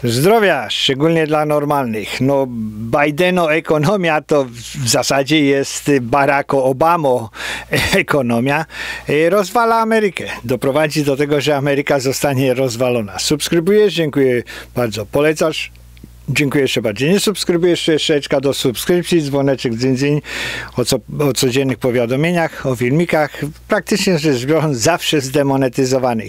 Zdrowia, szczególnie dla normalnych. No, Bideno ekonomia to w zasadzie jest Baracko Obamo ekonomia. Rozwala Amerykę. Doprowadzi do tego, że Ameryka zostanie rozwalona. Subskrybujesz? Dziękuję bardzo. Polecasz? Dziękuję jeszcze bardziej. Nie subskrybujesz? Jeszcze do subskrypcji, dzwoneczek dzyń o codziennych powiadomieniach, o filmikach, praktycznie rzecz biorąc zawsze zdemonetyzowanych.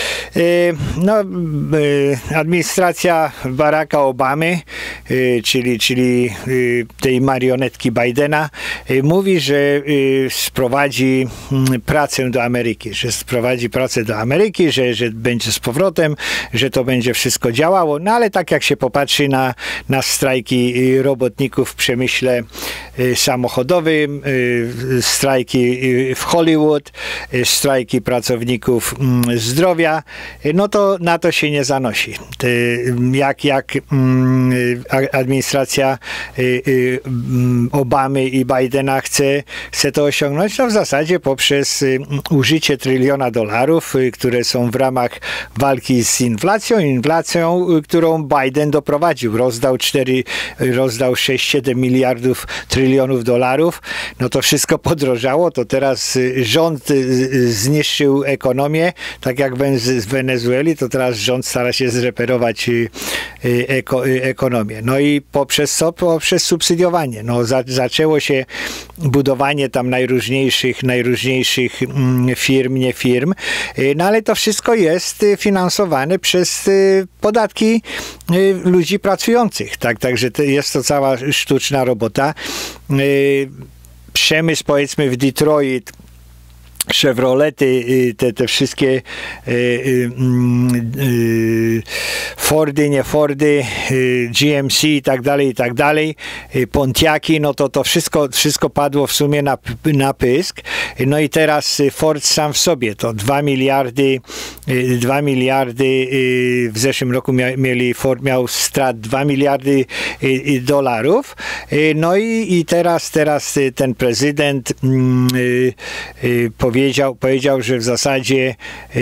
Administracja Baracka Obamy, czyli tej marionetki Bidena, mówi, że sprowadzi pracę do Ameryki, że będzie z powrotem, że to będzie wszystko działało, no ale tak jak się popatrzy na strajki robotników w przemyśle samochodowym, strajki w Hollywood, strajki pracowników zdrowia, no to na to się nie zanosi. Jak administracja Obamy i Bidena chce to osiągnąć? No w zasadzie poprzez użycie $1 tryliona, które są w ramach walki z inflacją, którą Biden doprowadził. Rozdał 6-7 miliardów trylionów dolarów. No to wszystko podrożało. To teraz rząd zniszczył ekonomię, tak jak z Wenezueli, to teraz rząd stara się zreperować ekonomię. No i poprzez co? Poprzez subsydiowanie. No zaczęło się budowanie tam najróżniejszych firm, nie firm, no ale to wszystko jest finansowane przez podatki ludzi pracujących. Także jest to cała sztuczna robota. Przemysł, powiedzmy, w Detroit, Chevrolety, te wszystkie Fordy, nie Fordy, GMC i tak dalej, Pontiaki, no to wszystko padło w sumie na pysk. No i teraz Ford sam w sobie to 2 miliardy w zeszłym roku Ford miał strat 2 miliardy dolarów. No i teraz ten prezydent powiedział, że w zasadzie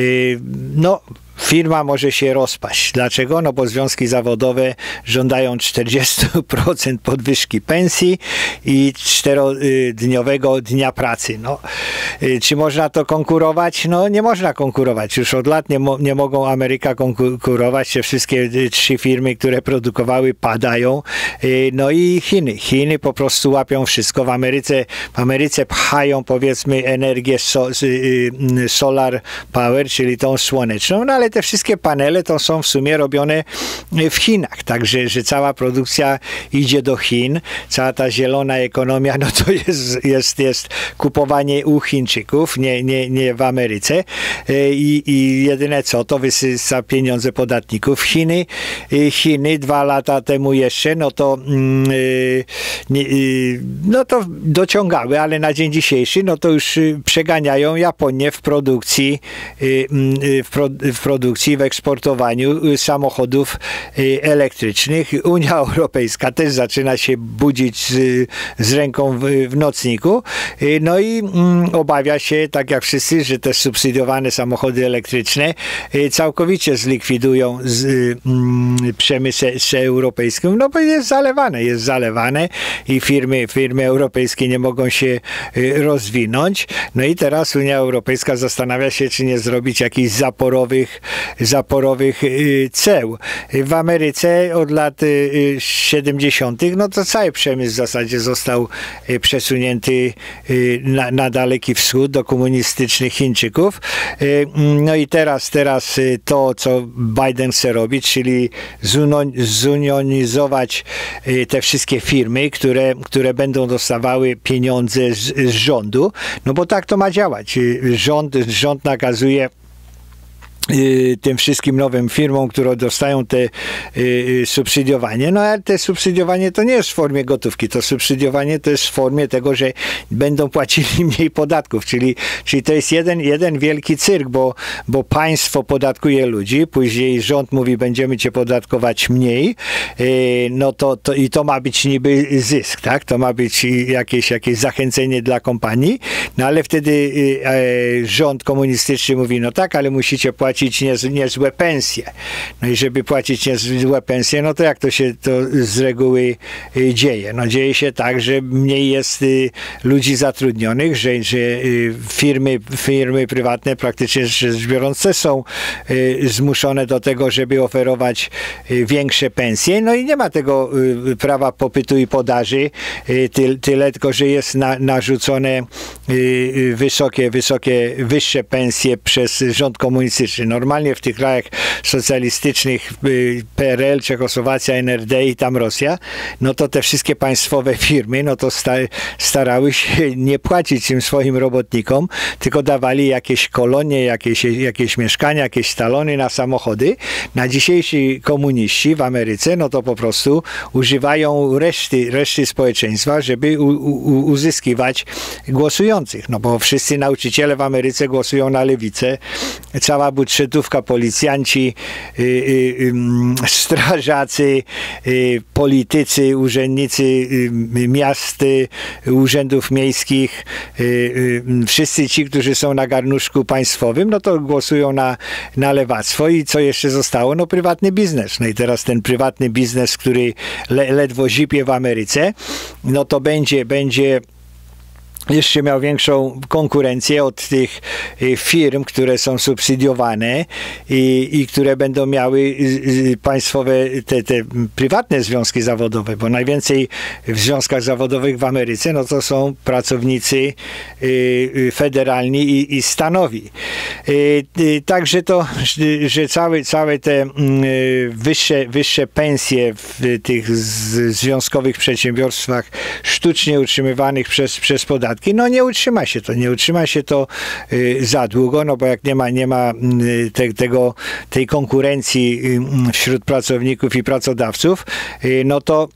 firma może się rozpaść. Dlaczego? No bo związki zawodowe żądają 40% podwyżki pensji i 4-dniowego dnia pracy. No, czy można to konkurować? No nie można konkurować. Już od lat nie mogą Ameryka konkurować. Te wszystkie 3 firmy, które produkowały, padają. No i Chiny po prostu łapią wszystko. W Ameryce pchają, powiedzmy, energię solar power, czyli tą słoneczną, no ale te wszystkie panele to są w sumie robione w Chinach, także że cała produkcja idzie do Chin, cała ta zielona ekonomia, no to jest kupowanie u Chińczyków, nie w Ameryce i jedyne co, to wysysa pieniądze podatników. Chiny 2 lata temu jeszcze, no to dociągały, ale na dzień dzisiejszy, no to już przeganiają Japonię w produkcji, w eksportowaniu samochodów elektrycznych. Unia Europejska też zaczyna się budzić z ręką w nocniku. No i obawia się, tak jak wszyscy, że te subsydiowane samochody elektryczne całkowicie zlikwidują przemysł europejski. No bo jest zalewane i firmy europejskie nie mogą się rozwinąć. No i teraz Unia Europejska zastanawia się, czy nie zrobić jakichś zaporowych ceł. W Ameryce od lat 70. no to cały przemysł w zasadzie został przesunięty na Daleki Wschód do komunistycznych Chińczyków. No i teraz to, co Biden chce robić, czyli zunionizować te wszystkie firmy, które będą dostawały pieniądze z rządu, no bo tak to ma działać. Rząd nakazuje tym wszystkim nowym firmom, które dostają te subsydiowanie. No ale te subsydiowanie to nie jest w formie gotówki, to subsydiowanie to jest w formie tego, że będą płacili mniej podatków, czyli to jest jeden wielki cyrk, bo państwo podatkuje ludzi, później rząd mówi, będziemy cię podatkować mniej, no to ma być niby zysk, tak? To ma być jakieś zachęcenie dla kompanii, no ale wtedy rząd komunistyczny mówi, no tak, ale musicie płacić płacić niezłe pensje. No i żeby płacić niezłe pensje, no to jak to się to z reguły dzieje? No dzieje się tak, że mniej jest ludzi zatrudnionych, że firmy prywatne praktycznie rzecz biorąc są zmuszone do tego, żeby oferować większe pensje. No i nie ma tego prawa popytu i podaży, tyle tylko, że jest narzucone wyższe pensje przez rząd komunistyczny. Normalnie w tych krajach socjalistycznych, PRL, Czechosłowacja, NRD i tam Rosja, no to te wszystkie państwowe firmy, no to starały się nie płacić tym swoim robotnikom, tylko dawali jakieś kolonie, jakieś mieszkania, jakieś talony na samochody. Na dzisiejsi komuniści w Ameryce, no to po prostu używają reszty społeczeństwa, żeby uzyskiwać głosujących. No bo wszyscy nauczyciele w Ameryce głosują na lewicę. Cała budżetówka, policjanci, strażacy, politycy, urzędnicy miast, urzędów miejskich, wszyscy ci, którzy są na garnuszku państwowym, no to głosują na lewactwo. I co jeszcze zostało? No prywatny biznes. No i teraz ten prywatny biznes, który ledwo zipie w Ameryce, no to będzie jeszcze miał większą konkurencję od tych firm, które są subsydiowane i które będą miały państwowe, te prywatne związki zawodowe, bo najwięcej w związkach zawodowych w Ameryce, no to są pracownicy federalni i stanowi. Także to, że całe te wyższe pensje w tych związkowych przedsiębiorstwach sztucznie utrzymywanych przez podatki, no nie utrzyma się to za długo, no bo jak nie ma tej konkurencji wśród pracowników i pracodawców, no to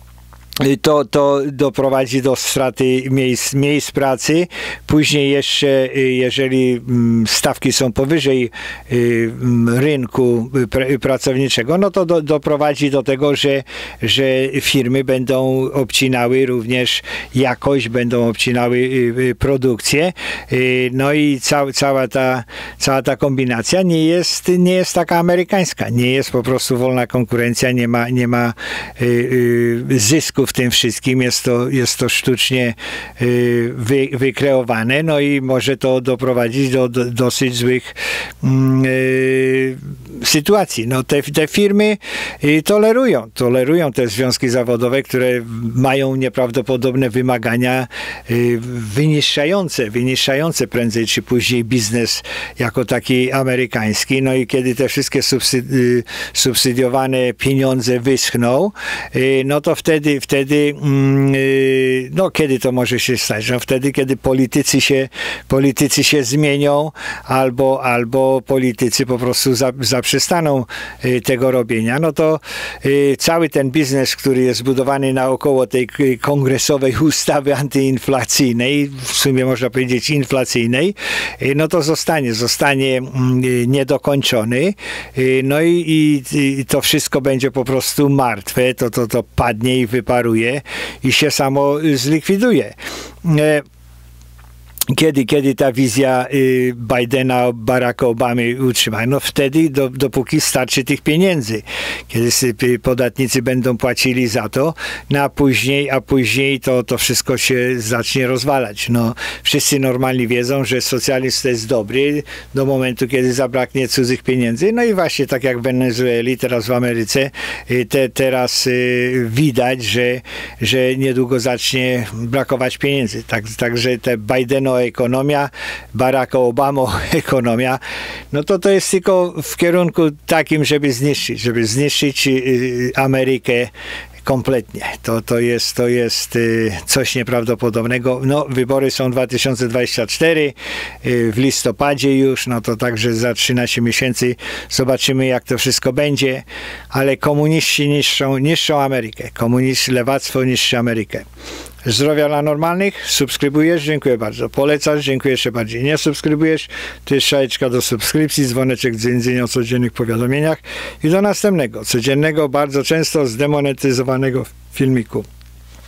doprowadzi do straty miejsc pracy. Później jeszcze, jeżeli stawki są powyżej rynku pracowniczego, no to doprowadzi do tego, że firmy będą obcinały również jakość, będą obcinały produkcję. No i cała ta kombinacja nie jest taka amerykańska. Nie jest po prostu wolna konkurencja, nie ma zysków w tym wszystkim, jest to sztucznie wykreowane, no i może to doprowadzić do dosyć złych sytuacji. No te firmy tolerują te związki zawodowe, które mają nieprawdopodobne wymagania, wyniszczające prędzej czy później biznes jako taki amerykański. No i kiedy te wszystkie subsydiowane pieniądze wyschną, no to wtedy no kiedy to może się stać? No wtedy, kiedy politycy się zmienią, albo politycy po prostu zaprzestaną tego robienia, no to cały ten biznes, który jest zbudowany naokoło tej kongresowej ustawy antyinflacyjnej, w sumie można powiedzieć inflacyjnej, no to zostanie niedokończony, no i to wszystko będzie po prostu martwe, to padnie i wyparuje i się samo zlikwiduje. Kiedy ta wizja Bidena, Baracka Obamy utrzyma? No wtedy, dopóki starczy tych pieniędzy. Kiedy podatnicy będą płacili za to, no a później to wszystko się zacznie rozwalać. No, wszyscy normalni wiedzą, że socjalizm to jest dobry do momentu, kiedy zabraknie cudzych pieniędzy. No i właśnie tak jak w Wenezueli, teraz w Ameryce, teraz widać, że niedługo zacznie brakować pieniędzy. Także te Bideno ekonomia, Baracka Obama ekonomia, no to jest tylko w kierunku takim, żeby zniszczyć Amerykę kompletnie. To jest coś nieprawdopodobnego. No, wybory są 2024, w listopadzie już, no to także za 13 miesięcy zobaczymy, jak to wszystko będzie, ale komuniści niszczą Amerykę. Lewactwo niszczy Amerykę. Zdrowia dla normalnych, subskrybujesz, dziękuję bardzo. Polecasz, dziękuję jeszcze bardziej. Nie subskrybujesz, to jest strzałeczka do subskrypcji, dzwoneczek dzwonienia o codziennych powiadomieniach i do następnego, codziennego, bardzo często zdemonetyzowanego filmiku.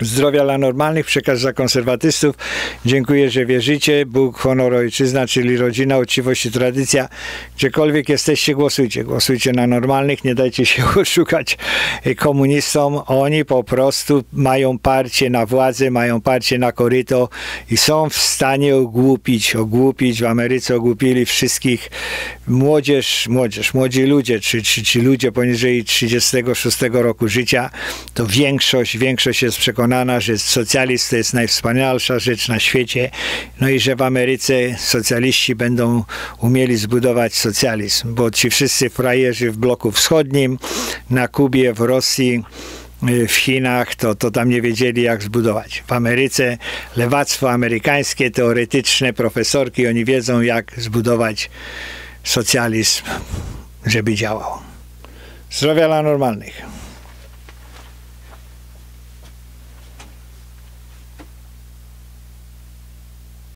Zdrowia dla normalnych, przekaz dla konserwatystów. Dziękuję, że wierzycie. Bóg, honor, ojczyzna, czyli rodzina, uczciwość i tradycja. Gdziekolwiek jesteście, głosujcie. Głosujcie na normalnych, nie dajcie się oszukać komunistom. Oni po prostu mają parcie na władzę, mają parcie na koryto i są w stanie ogłupić. W Ameryce ogłupili wszystkich. Młodzi ludzie, czy ludzie poniżej 36 roku życia, to większość jest przekonana, że socjalizm to jest najwspanialsza rzecz na świecie, no i że w Ameryce socjaliści będą umieli zbudować socjalizm, bo ci wszyscy frajerzy w bloku wschodnim, na Kubie, w Rosji, w Chinach, to tam nie wiedzieli, jak zbudować. W Ameryce lewactwo amerykańskie, teoretyczne profesorki, oni wiedzą, jak zbudować socjalizm, żeby działał. Zdrowia dla normalnych.